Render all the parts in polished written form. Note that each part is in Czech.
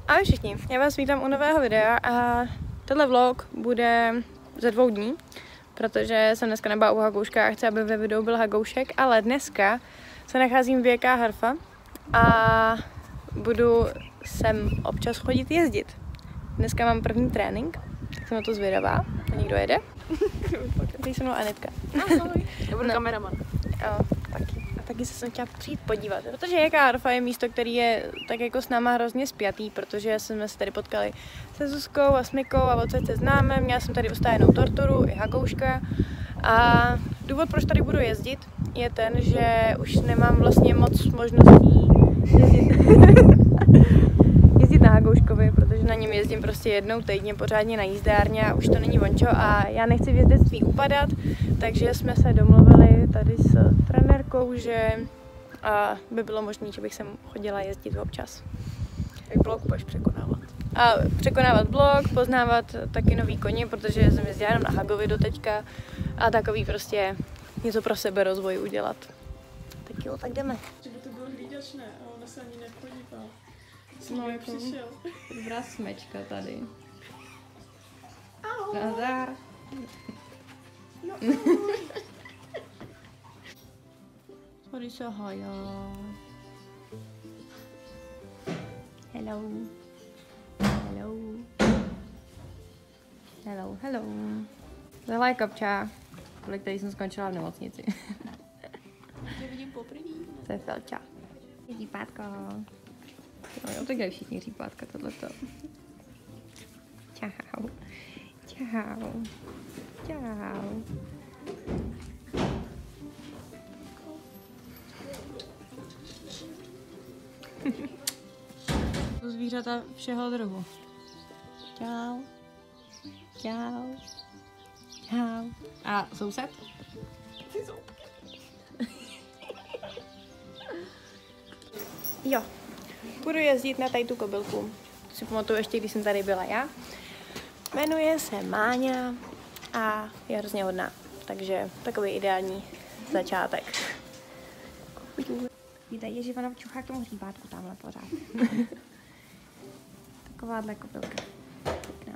Ahoj všichni, já vás vítám u nového videa a tenhle vlog bude ze 2 dní, protože jsem dneska nebyla u Hagouška a chci, aby ve videu byl Hagoušek, ale dneska se nacházím v JK Harfa a budu sem občas chodit jezdit. Dneska mám první trénink, tak jsem na to zvědavá. Někdo jede? Tady se mnou Anetka. Ahoj, já budu kameraman. Jo, taky. A taky se jsem chtěla přijít podívat, protože JK Harfa je místo, který je tak jako s náma hrozně spjatý, protože jsme se tady potkali se Zuzkou a s Mikou a odsaď se známe. Měla jsem tady ustájenou torturu i Hagouška a důvod, proč tady budu jezdit, je ten, že už nemám vlastně moc možností jezdit na Hagouškovi, protože na něm jezdím prostě jednou týdně pořádně na jízdárně a už to není vončo a já nechci v jezdectví upadat, takže jsme se domluvili tady s trenérkou, že by bylo možné, že bych sem chodila jezdit občas. Jak blok budeš překonávat? A překonávat blok, poznávat taky nový koně, protože jsem jezdila jenom na Hagovi doteďka a takový prostě něco pro sebe rozvoj udělat. Tak jo, tak jdeme. Že by to bylo hlídač, ne? A ona se ani nepodívá. No, jako přišel. dobrá smečka tady. Ahoj. Nazdar. No. Tady se haja. Hello. Hello. Hello, hello. Tohle je Kapča, kvůli který jsem skončila v nemocnici. Tě vidím poprvé. To je Felča. Hřípátko. No jo, tak je všichni hřípátka tohleto. Čau. Čau. Čau. To zvířata všeho druhu. Čau. Čau. Čau. A soused? Jo, budu jezdit na tady tu kobylku. To si pamatuju ještě, když jsem tady byla já. Jmenuje se Máňa a je hrozně hodná. Takže takový ideální začátek. Víte, že ona čuchá k tomu hříbátku tamhle pořád. Takováhle kobylka. Pěkná.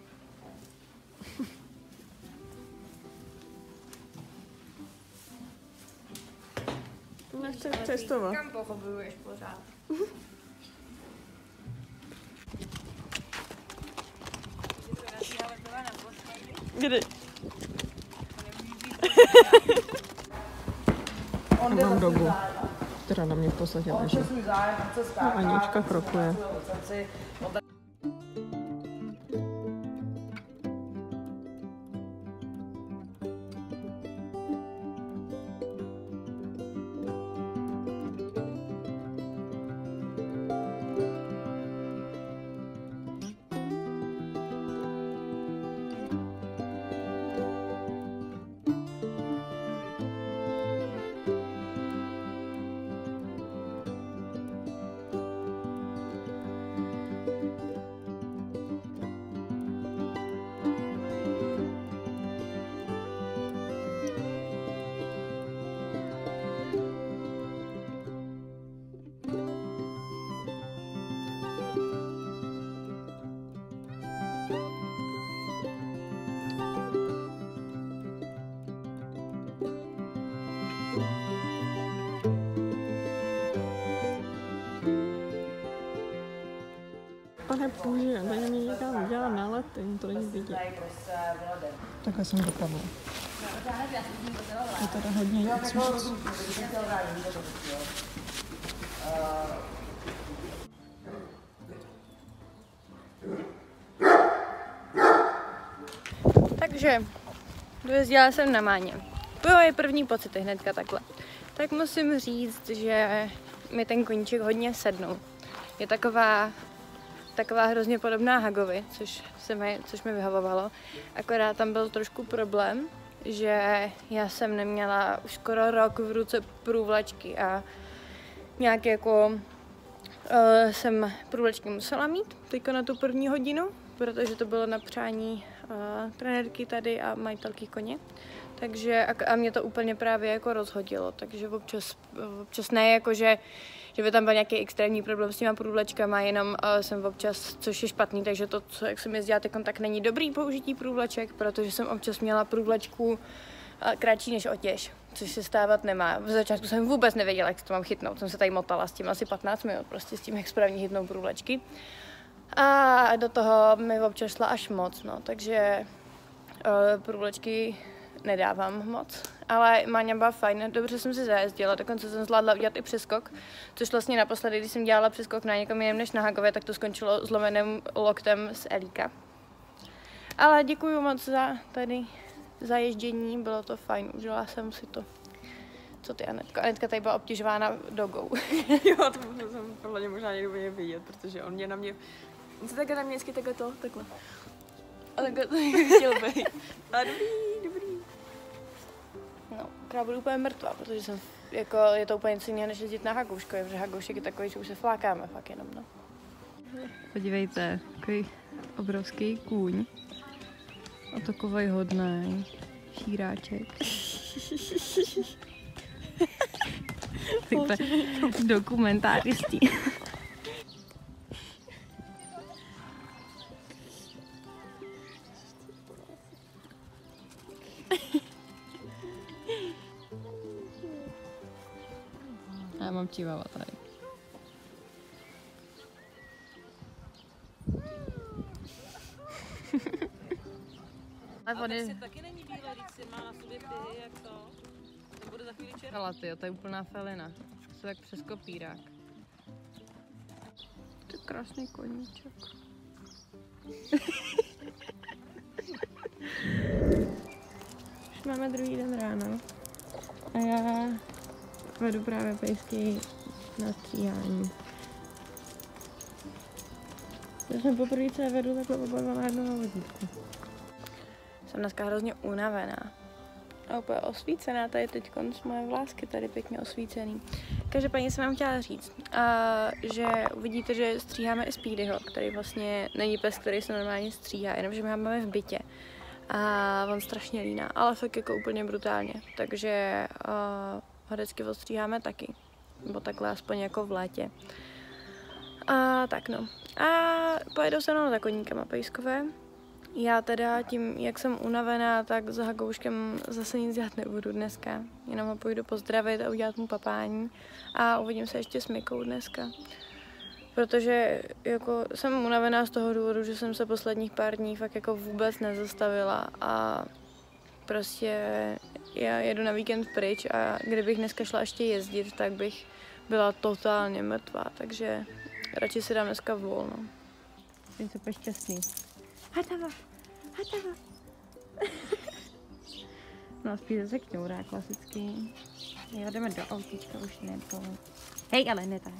Nechce cestovat. Kam pochopuješ pořád? Kdy? Mám dobu, která na mě v podstatě leží. A Anička krokuje. Pane půže, tady mě někam udělá na lety, to není vidět. Takhle jsem dopadla. Je teda hodně nic. Takže dojezdila jsem na Máně. Byly první pocity hnedka takhle. Tak musím říct, že mi ten koníček hodně sednul. Je taková hrozně podobná Hagovi, což mi vyhovovalo. Akorát tam byl trošku problém, že já jsem neměla už skoro rok v ruce průvlačky a nějak jako jsem průvlačky musela mít teďka na tu první hodinu, protože to bylo na přání trenérky tady a majitelky koně. Takže a mě to úplně právě jako rozhodilo, takže občas ne jako, že by tam byl nějaký extrémní problém s těma průvlečkama, jenom jsem občas, což je špatný, takže to, co, jak jsem jezdila, tak není dobrý použití průvleček, protože jsem občas měla průvlečku kratší než otěž, což se stávat nemá. V začátku jsem vůbec nevěděla, jak to mám chytnout, jsem se tady motala s tím asi 15 minut, prostě s tím, jak správně chytnout průvlečky. A do toho mi občas šla až moc, no, takže průvlečky nedávám moc, ale Máňa byla fajn, dobře jsem si zajezdila, dokonce jsem zvládla udělat i přeskok, což vlastně naposledy, když jsem dělala přeskok na někam jiném než na Hagově, tak to skončilo zlomeným loktem z Elíka. Ale děkuji moc za tady zaježdění, bylo to fajn, užila jsem si to. Co ty, Anetka? Anetka tady byla obtěžována dogou. Jo, to jsem podle mě možná někdo bude vidět, protože on se takhle na mě vždycky takhle. A takhle to chtěl být. Ale dobrý. No, já budu úplně mrtvá, protože jsem, jako, je to úplně něco jiného, než jezdit na Hagouško, protože Hagoušek je takový, že už se flákáme fakt jenom, no. Podívejte, takový obrovský kůň. A takovej hodnej šíráček. Takhle dokumentáristí. Já mám čivava tady. Ale tak taky není bílé, když si má na sobě pihy, jak to. To bude za chvíli červený. Hele tyjo, to je úplná felina. Jsou jak přes kopírák. To je krásný koníček. Už máme druhý den ráno. A já vedu právě pejsky na stříhání. Já jsem poprvé, co vedu takhle oba dva na jednou vodítku. Jsem dneska hrozně unavená. A úplně osvícená, tady teď moje vlásky tady pěkně osvícený. Každopádně jsem vám chtěla říct, že uvidíte, že stříháme i Speedyho, který vlastně není pes, který se normálně stříhá, jenomže my ho máme v bytě. A on strašně líná, ale fakt jako úplně brutálně, takže ho vždycky odstříháme taky, nebo takhle aspoň jako v létě. A tak no. A pojedou se mnou za koníkama pejskové. Já teda tím, jak jsem unavená, tak za Hagouškem zase nic dělat nebudu dneska. Jenom ho půjdu pozdravit a udělat mu papání. A uvidím se ještě s Mikou dneska. Protože jako jsem unavená z toho důvodu, že jsem se posledních pár dní fakt jako vůbec nezastavila a prostě já jedu na víkend pryč a kdybych dneska šla ještě jezdit, tak bych byla totálně mrtvá, takže radši si dám dneska volno. Jsem super šťastný. Hatava. No spíš se kňourá klasický. Jo, jdeme do autíčka, už nebo. Hej, ale netahej.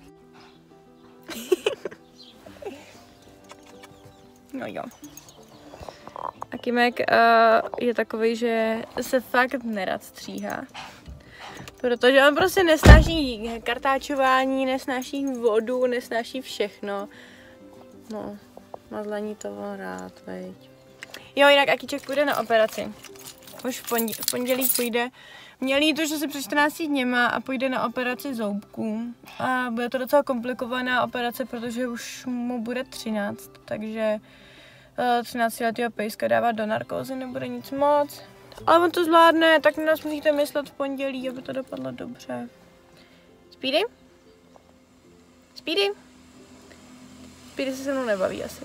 No jo. A Kimek je takový, že se fakt nerad stříhá. Protože on prostě nesnáší kartáčování, nesnáší vodu, nesnáší všechno. No, mazlení to on rád, veď. Jo, jinak Akíček půjde na operaci. Už v pondělí půjde. Měl jí to, že se před 14 dněma a půjde na operaci zoubků. A bude to docela komplikovaná operace, protože už mu bude 13, takže 13letýho pejska dávat do narkózy nebude nic moc. Ale on to zvládne, tak na nás musíte myslet v pondělí, aby to dopadlo dobře. Speedy? Speedy? Speedy se mnou nebaví asi.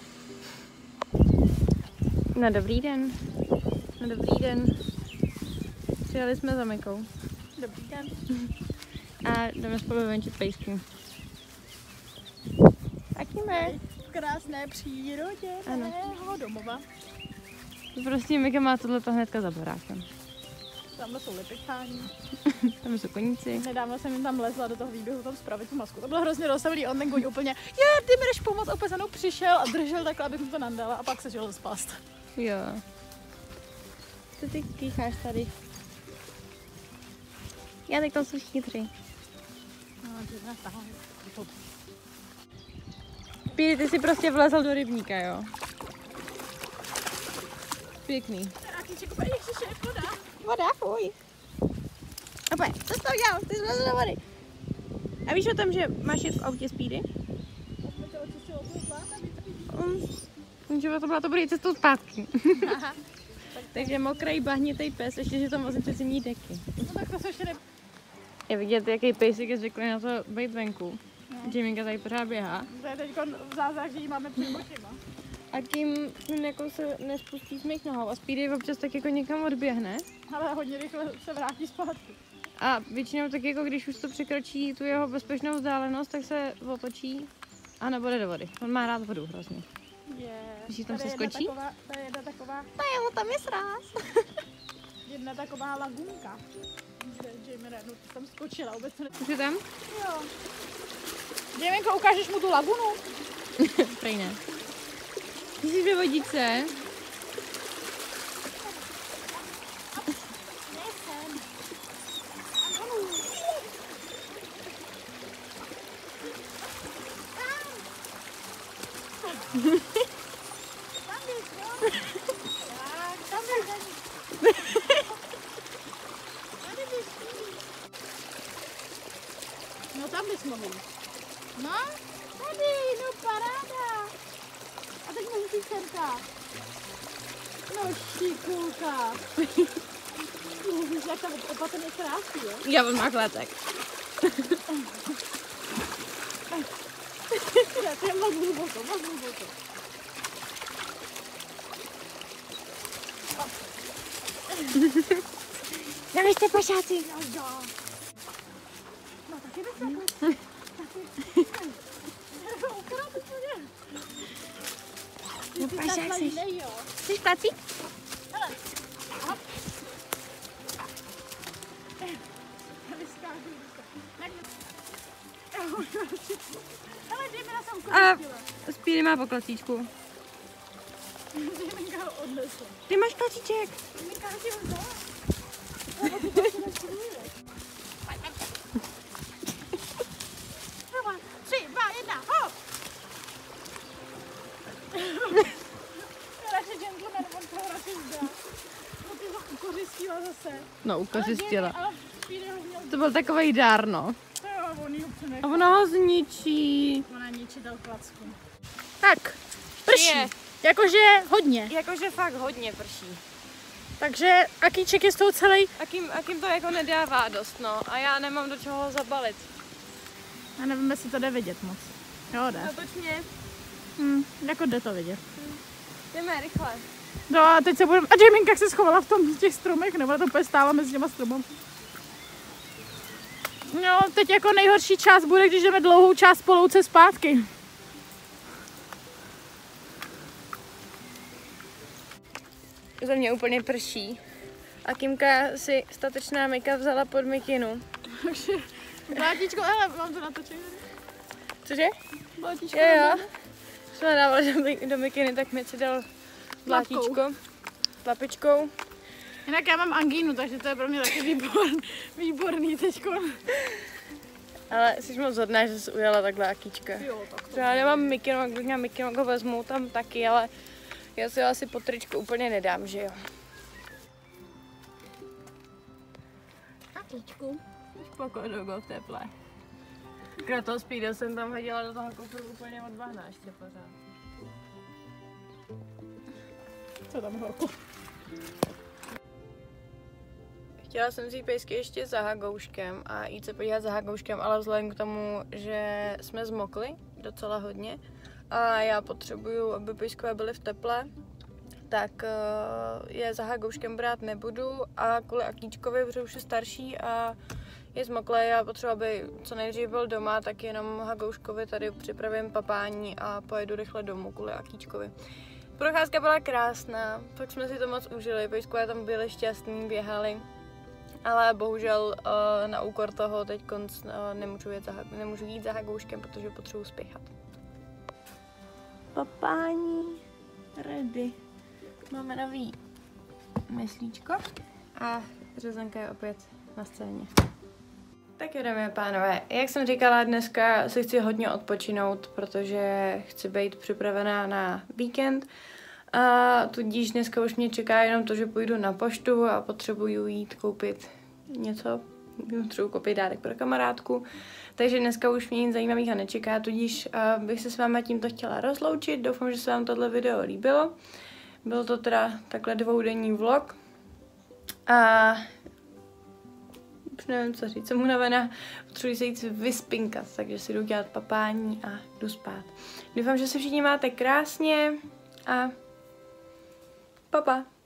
Na dobrý den. Na dobrý den. Přijeli jsme za Mikou. Dobrý den. A jdeme spolu venčit pejsky. Taky ne. V krásné přírodě mého domova. Prostě Mika má tohleto hnedka za barákem. Tamhle jsou lepechání. Tam jsou koníci. Nedávno jsem jim tam lezla do toho výběhu tam spravit tu masku. To bylo hrozně rozsahlý, on ten koň úplně, ty mi jdeš pomoct, a opět za mnou přišel a držel takhle, abych mu to nandala a pak se šel spást. Jo. Co ty kýcháš tady? Já teď tam jsou chytři. Píry, ty si prostě vlezl do rybníka, jo? Pěkný. Ježiši, je voda. Voda, fuj. A pojď, co jsi to udělal? Ty jsi vlezl do vody. A víš o tom, že máš jet v autě Speedy? Že to byla to bude cestou zpátky. Takže mokrý bahnitej pes, ještě že tam vlastně zimní deky. No tak to se ještě Je vidět, jaký pejsek je zvyklý na to být venku. No. Jiminka tady pořád běhá. To je teď v zázrak, že ji máme před očima. A tím jako se nespustí z mých nohou a Speedy občas tak jako někam odběhne. Ale hodně rychle se vrátí zpátky. A většinou tak jako když už to překročí tu jeho bezpečnou vzdálenost, tak se otočí a nebude do vody. On má rád vodu hrozně. Když tam se skočí? To je jedna taková, Tam je sráz. jedna taková lagunka. Jamie tam skočila, vůbec to ne... Už je tam? Jo. Jaminko, ukážeš mu tu lagunu? Prej ne. Jsi ve vodičce? No tam bys mohl. No, tady, no paráda. A teď můžu jít semka. No šikulka. Víš, jak tam opatrně krásí, jo? Já on má klétek. To je moc hluboko, moc hluboko. Navěřte pašáci. No taky bych takhle. Ukradl to mě. No pašák jsi. Jo. Jsi placík? Hele. Hop. Vyskážu. Hele, Jamina jsem ukončila. A Speedy má po klacíčku. Jaminka ho odnesla. Ty máš klacíček. Jaminka ho ti vzala. 3, 2, 1, hop! Radši gentleman, on toho radši zdá. No ty ho ukořistila zase. No, ukořistila. Ale Speedy ho měl... To byl takovej dár, no. Jo, on ji ho A přenechal. ona ho zničí. Ona ničitel klacku. Tak, prší. Je. Jakože hodně. Jakože fakt hodně prší. Takže akýček je z toho celý. A kým to jako nedává dost, no. A já nemám do čeho ho zabalit. Já nevím, jestli to jde vidět moc. Jo, jde. Natočně. Jako jde to vidět. Jdeme rychle. No a teď se budeme... A Jaminka se schovala v těch stromech, nebo to úplně stála mezi těma stromem. No, teď jako nejhorší část bude, když jdeme dlouhou část po louce zpátky. Za mě úplně prší. A Kimka si statečná Mika vzala pod mikinu. Takže vlátičko, hele, mám to natočené. Cože? Vlátičko. Jo. Jsme dávali do mikiny, tak mi si dal vlátíčko. Lapičkou. Jinak já mám angínu, takže to je pro mě taky výborný teďko. Ale jsi moc hodná, že jsi ujala takhle akíčka. Jo, tak to. Já nemám mikinu, a když mám mikinu, ho vezmu tam taky, ale já si ho asi po tričku úplně nedám, že jo. Akíčku. Spokoju v teple. Krát toho Speedo jsem tam hodila do toho kufru úplně od bahna ještě pořád. Co tam horko? Chtěla jsem si pejsky ještě za Hagouškem a jít se podívat za Hagouškem, ale vzhledem k tomu, že jsme zmokli docela hodně a já potřebuju, aby pejskové byly v teple, tak je za Hagouškem brát nebudu a kvůli Akíčkovi, protože už je starší a je zmoklý a potřeba, aby co nejdřív byl doma, tak jenom Hagouškovi tady připravím papání a pojedu rychle domů kvůli Akíčkovi. Procházka byla krásná, pak jsme si to moc užili, pejskové tam byli šťastní, běhali. Ale bohužel na úkor toho teď nemůžu jít za Hagouškem, protože potřebuji spěchat. Papání, ready. Máme nový myslíčko a řezanka je opět na scéně. Tak jo, dámy a pánové, jak jsem říkala, dneska si chci hodně odpočinout, protože chci být připravená na víkend. A tudíž dneska už mě čeká jenom to, že půjdu na poštu a potřebuju jít koupit něco. Potřebuji koupit dárek pro kamarádku. Takže dneska už mě nic zajímavého nečeká, tudíž bych se s váma tímto chtěla rozloučit. Doufám, že se vám tohle video líbilo. Byl to teda takhle 2denní vlog. A už nevím, co říct, jsem unavená, potřebuji se jít vyspinkat, takže si jdu dělat papání a jdu spát. Doufám, že se všichni máte krásně a pa.